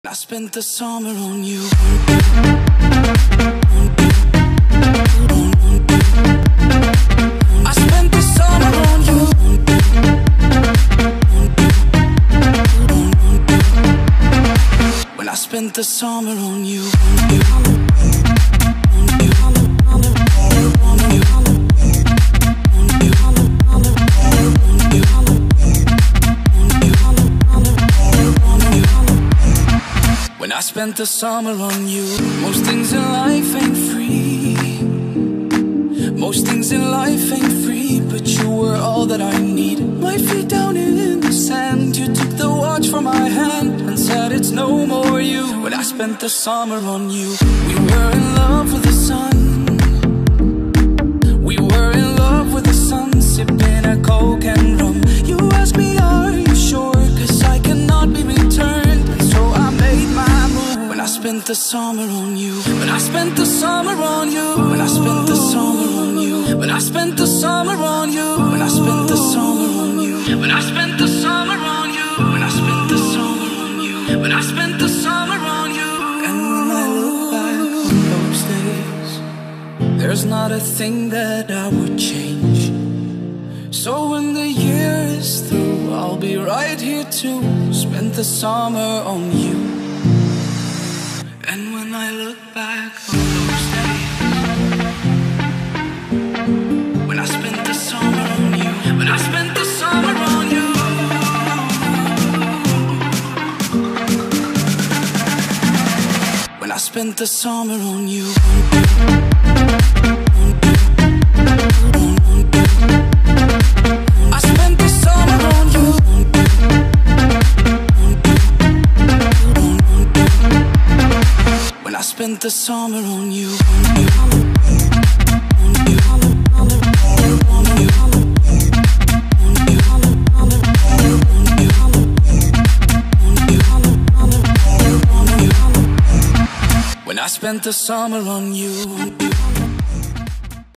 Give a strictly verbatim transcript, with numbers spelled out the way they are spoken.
I spent the summer on you. I spent the summer on you. When I spent the summer on you. When I spent the summer on you. Most things in life ain't free. Most things in life ain't free, but you were all that I need. My feet down in the sand, you took the watch from my hand and said it's no more you. When I spent the summer on you. We were in love with the sun. We were in love with the sun, sipping a coke and rum. You asked me, are you sure? Cause I cannot be returned. And so I made my move. When I spent the summer on you. When I spent the summer on you. When I spent the summer on you. When I spent the summer on you. When I spent the summer on you. When I spent the summer on you. When I spent the summer on you. When I spent the summer on you. And when I look back on those days, there's not a thing that I would change. So when the year is through, I'll be right here to spend the summer on you. And when I look back on those days, when I spent the summer on you, when I spent the summer on you. When I spent the summer on you. I spent the summer on you. When I spent the summer on you. When I spent the summer on you.